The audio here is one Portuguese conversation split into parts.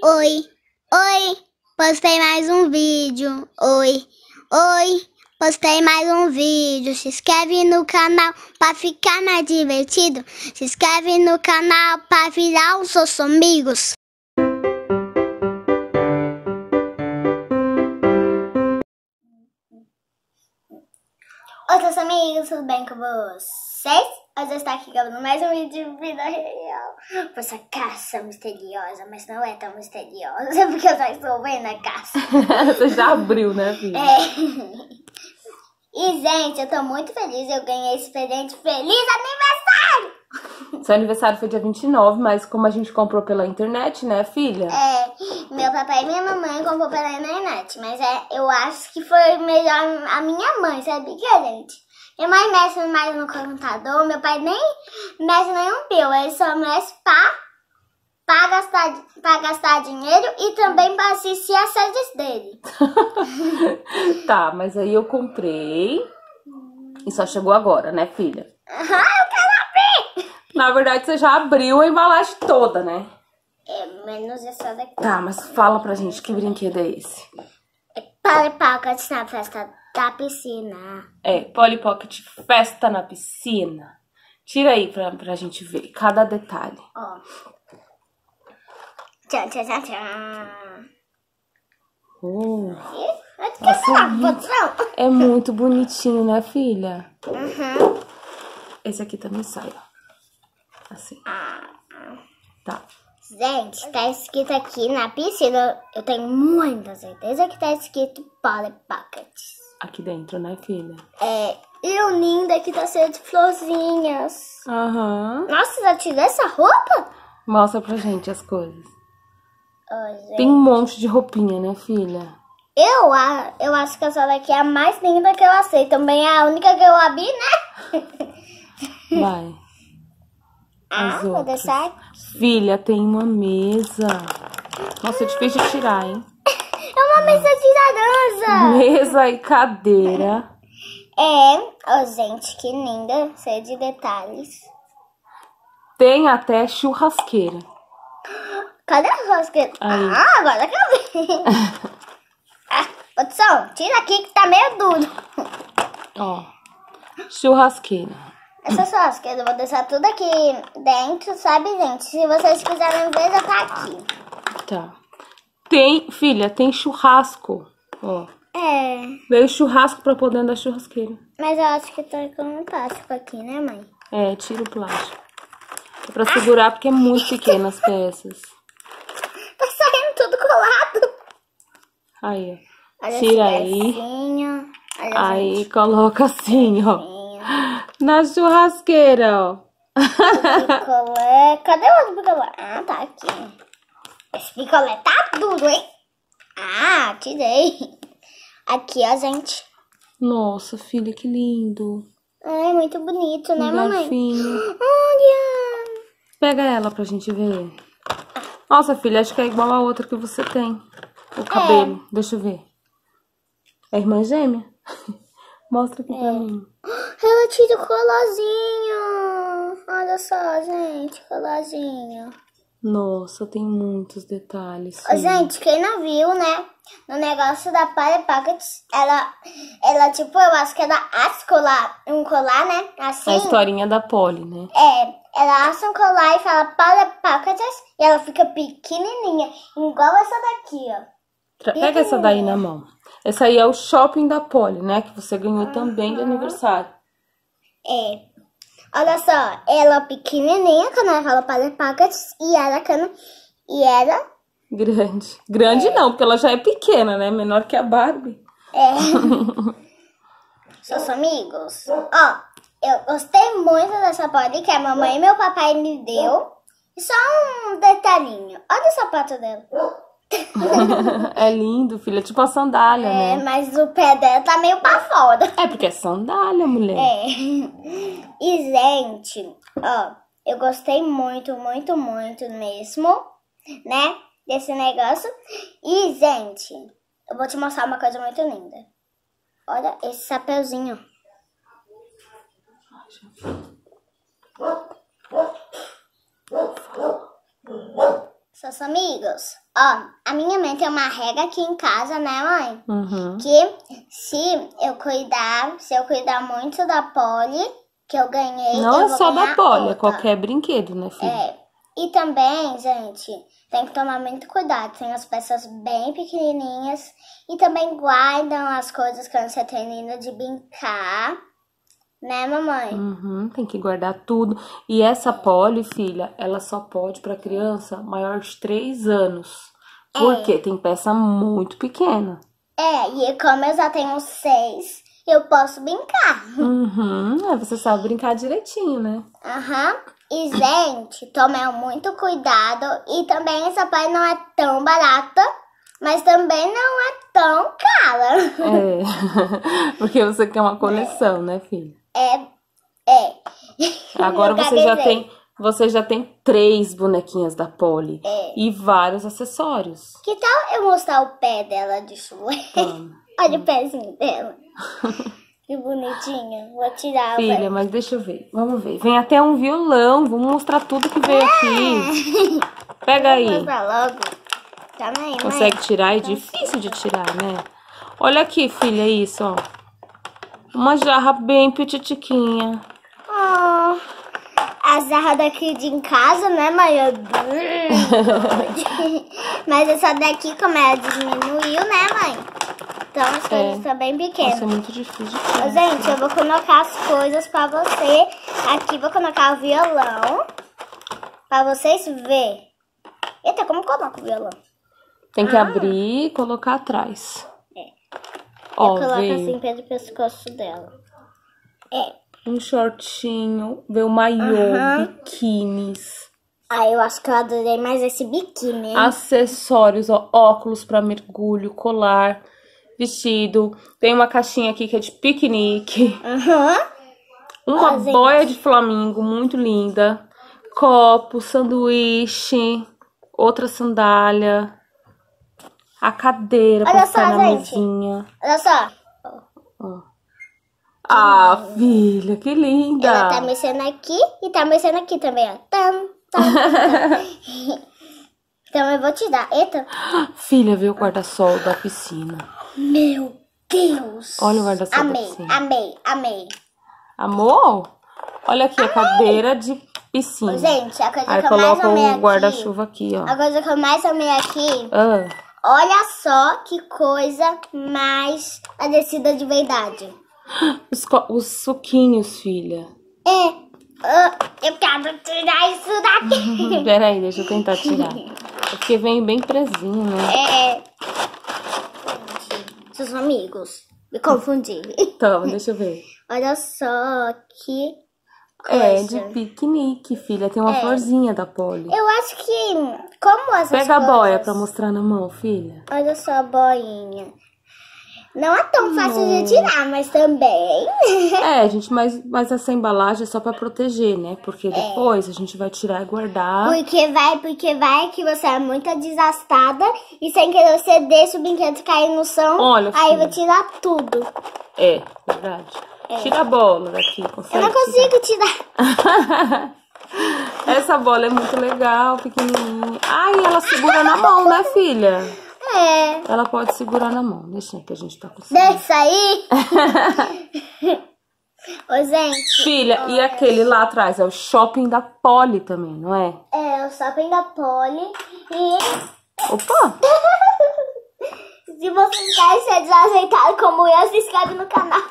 Oi, oi, postei mais um vídeo. Oi, postei mais um vídeo. Se inscreve no canal pra ficar mais divertido. Se inscreve no canal pra virar os seus amigos. Oi, seus amigos, tudo bem com vocês? Hoje eu estou aqui gravando mais um vídeo de vida real com essa caça misteriosa, mas não é tão misteriosa porque eu já estou vendo a caça. Você já abriu, né, filha? E, gente, eu tô muito feliz, eu ganhei esse presente. Feliz aniversário! Seu aniversário foi dia 29, mas como a gente comprou pela internet, né, filha? Meu papai e minha mamãe comprou pela internet, mas eu acho que foi melhor a minha mãe, sabe que, gente? Minha mãe mexe mais no computador, meu pai nem mexe nenhum pio, ele só mexe pra gastar dinheiro e também pra assistir as séries dele. Tá, mas aí eu comprei e só chegou agora, né, filha? Eu quero abrir! Na verdade, você já abriu a embalagem toda, né? Menos essa daqui. Tá, mas fala pra gente, que brinquedo é esse? Polly Pocket na festa da piscina. Polly Pocket Festa na Piscina. Tira aí pra gente ver cada detalhe. Ó. Tchan, tchan, tchan, tchan. Nossa, é muito bonitinho, né, filha? Uhum. Esse aqui também sai, ó. Assim. Tá. Gente, tá escrito aqui na piscina, eu tenho muita certeza que tá escrito Polly Pocket. Aqui dentro, né, filha? E o lindo aqui tá cheio de florzinhas. Aham. Nossa, já tirou essa roupa? Mostra pra gente as coisas. Oh, Tem um monte de roupinha, né, filha? Eu acho que essa daqui é a mais linda que eu aceito. Também é a única que eu abri, né? Vai. As vou outras. deixar aqui. Filha, tem uma mesa. Nossa, é difícil de tirar, hein? É uma mesa de laranja. Mesa e cadeira. Gente, que linda. Cheia de detalhes. Tem até churrasqueira. Cadê a churrasqueira? Aí. Agora que eu vi. Produção, tira aqui que tá meio duro. Ó, churrasqueira. Essa churrasqueira eu vou deixar tudo aqui dentro, sabe, gente? Se vocês quiserem ver, já tá aqui. Tá. Filha, tem churrasco. Ó. Veio churrasco pra pôr dentro da churrasqueira. Mas eu acho que tá com um plástico aqui, né, mãe? Tira o plástico. É pra segurar porque é muito pequena as peças. Tá saindo tudo colado. Aí, ó. Olha Tira esse aí. pedacinho. Olha, Aí, gente. coloca assim, ó. Na churrasqueira, ó. Picolé. Cadê o outro picolé? Tá aqui. Esse picolé tá duro, hein? Tirei. Aqui, ó, gente. Nossa, filha, que lindo. Muito bonito, né, Um mamãe? garfinho. Olha. Pega ela pra gente ver. Nossa, filha, acho que é igual a outra que você tem. O cabelo. Deixa eu ver. É irmã gêmea? Mostra aqui pra mim. Ela tira o colarzinho. Olha só, gente, colarzinho. Nossa, tem muitos detalhes. Gente, quem não viu, né? No negócio da Polly Pocket, ela tipo, eu acho que ela acha um colar, né? Assim. A historinha da Polly, né? Ela acha um colar e fala Polly Pocket e ela fica pequenininha, igual essa daqui, ó. Pega essa daí na mão. Essa aí é o shopping da Polly, né? Que você ganhou também de aniversário. Olha só, ela pequenininha quando ela fala Polly Pocket e ela grande. Grande não, porque ela já é pequena, né? Menor que a Barbie. Seus amigos, ó, eu gostei muito dessa Polly que a mamãe e meu papai me deu. E só um detalhinho, olha o sapato dela. É lindo, filha, é tipo uma sandália, né? Mas o pé dela tá meio pra fora. Porque é sandália, mulher. E, gente, ó, eu gostei muito, muito, muito mesmo, né, desse negócio. E, gente, eu vou te mostrar uma coisa muito linda. Olha esse chapeuzinho. Seus amigos, ó, a minha mãe tem uma regra aqui em casa, né, mãe? Uhum. Que se eu cuidar muito da Polly, que eu ganhei, Não eu é vou só da ganhar Polly, é outra. qualquer brinquedo, né, filha? É. E também, gente, tem que tomar muito cuidado. Tem as peças bem pequenininhas e também guardam as coisas quando você termina de brincar. Né, mamãe? Uhum, tem que guardar tudo. E essa Polly, filha, ela só pode pra criança maior de 3 anos. Porque tem peça muito pequena. E como eu já tenho 6, eu posso brincar. Uhum, você sabe brincar direitinho, né? Aham. E, gente, tomem muito cuidado. E também essa Polly não é tão barata, mas também não é tão cara. É, porque você quer uma coleção, né, filha? Agora você já tem 3 bonequinhas da Polly e vários acessórios. Que tal eu mostrar o pé dela de chulé? Olha o pezinho dela. Que bonitinha. Vou tirar o Filha, pé. mas deixa eu ver. Vamos ver. Vem até um violão. Vamos mostrar tudo que veio aqui. Pega aí. Vou mostrar logo. Calma aí, mãe. Consegue tirar? É difícil de tirar, né? Olha aqui, filha, isso, ó. Uma jarra bem petitiquinha. Oh, a jarra daqui de em casa, né, mãe? Mas essa daqui, como ela diminuiu, né, mãe? Então as coisas estão bem pequenas. Nossa, é muito difícil de tirar. Gente, eu vou colocar as coisas pra você. Aqui vou colocar o violão. Pra vocês verem. Eita, como coloca o violão? Tem que abrir e colocar atrás. Ó, Coloca veio assim pelo pescoço dela. um shortinho, veio maiô, biquínis, Eu acho que eu adorei mais esse biquíni, hein? acessórios, ó, óculos pra mergulho, colar, vestido. Tem uma caixinha aqui que é de piquenique. Uma boia de flamingo muito linda. Copo, sanduíche, outra sandália. A cadeira pra ficar na mesinha. Olha só. Ah, filha, que linda! Ela tá mexendo aqui e tá mexendo aqui também, ó. Tam, tam, tam. Então eu vou te dar. Eita. Filha, veio o guarda-sol da piscina. Meu Deus. Olha o guarda-sol da piscina. Amei. Amor? Olha aqui a cadeira de piscina. Gente, a coisa Aí que eu mais coloca amei o guarda-chuva aqui, ó. A coisa que eu mais amei aqui... Olha só que coisa mais parecida de verdade. Os suquinhos, filha. Eu quero tirar isso daqui. Peraí, deixa eu tentar tirar. É porque vem bem presinho, né? Seus amigos, me confundi. Então, deixa eu ver. Olha só que coisa. É de piquenique, filha. Tem uma florzinha da Polly. Eu acho que, como essas Pega coisas... a boia pra mostrar na mão, filha. Olha só a boinha. Não é tão fácil de tirar, mas também... gente, mas essa embalagem é só pra proteger, né? Porque depois a gente vai tirar e guardar. Porque vai que você é muito desastrada e sem querer você deixa o brinquedo cair no chão. Olha, aí filha. vai tirar tudo. Verdade. Tira a bola daqui, consegue? Eu não consigo tirar. Essa bola é muito legal, pequenininha. Ai, ela segura na mão, né, filha? Ela pode segurar na mão. Deixa que a gente tá conseguindo. Deixa aí. Ô, gente. Filha, e aquele lá atrás? É o shopping da Polly também, não é? É o shopping da Polly. E... Opa! Se você quer ser desajeitado como eu, se inscreve no canal.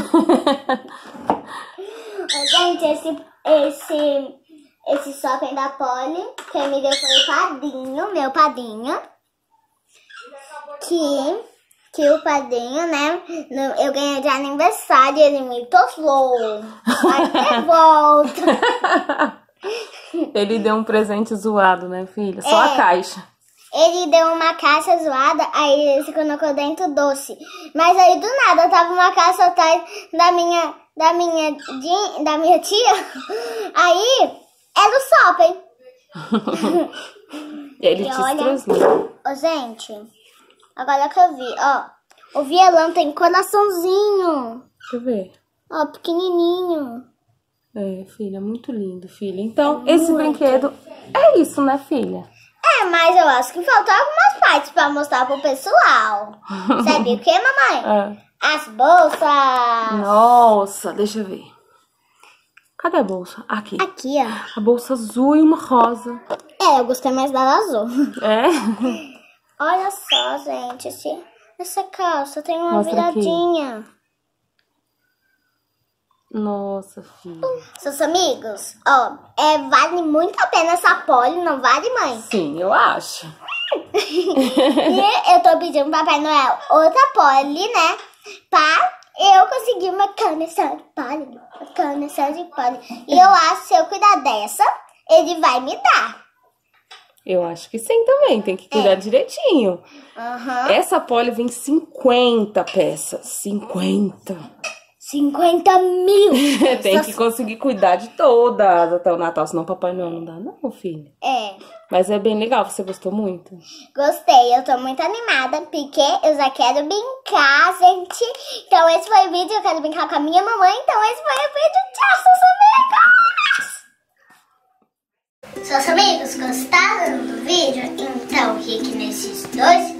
Gente, esse shopping da Polly, quem me deu foi o padrinho, meu padrinho. Que o padrinho, né, eu ganhei de aniversário, ele me toslou. Até volta. Ele deu um presente zoado, né, filha? Só a caixa. Ele deu uma caixa zoada, aí ele se colocou dentro doce. Mas aí do nada tava uma caixa atrás da minha tia. Aí era o shopping. Ele te estressou. Ô, gente, agora que eu vi, ó. O violão tem coraçãozinho. Deixa eu ver. Ó, pequenininho. Filha, muito lindo, filha. Então, esse brinquedo é isso, né, filha? mas eu acho que faltou algumas partes pra mostrar pro pessoal. Sabe o que, mamãe? As bolsas. Nossa, deixa eu ver. Cadê a bolsa? Aqui. Aqui, ó. A bolsa azul e uma rosa. Eu gostei mais da azul. É? Olha só, gente. Essa calça tem uma Mostra viradinha. Aqui. Nossa, filha. Seus amigos, ó, vale muito a pena essa poli, não vale, mãe? Sim, eu acho. E eu tô pedindo pro Papai Noel outra poli, né? Pra eu conseguir uma coleção de poli. E eu acho que se eu cuidar dessa, ele vai me dar. Eu acho que sim também, tem que cuidar direitinho. Essa poli vem 50 peças. 50 mil! Tem que conseguir cuidar de todas até o Natal, senão Papai Noel não dá não, filho. Mas é bem legal, você gostou muito? Gostei, eu tô muito animada, porque eu já quero brincar, gente. Então esse foi o vídeo, eu quero brincar com a minha mamãe, então esse foi o vídeo. Tchau, seus amigos! Seus amigos gostaram do vídeo? Então clique nesses dois